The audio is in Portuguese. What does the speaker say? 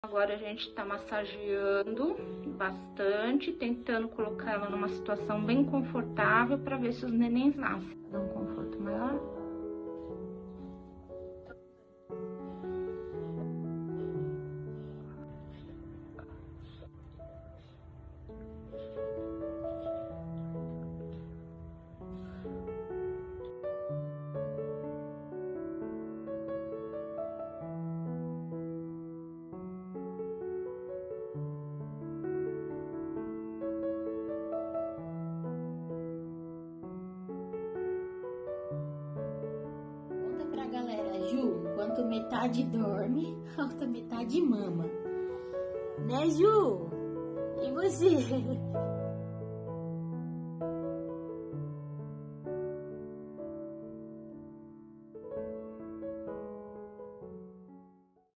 Agora a gente tá massageando bastante, tentando colocar ela numa situação bem confortável para ver se os nenéns nascem. Dá um conforto maior. Pra galera, Ju, enquanto metade dorme, a outra metade mama. Né, Ju? E você?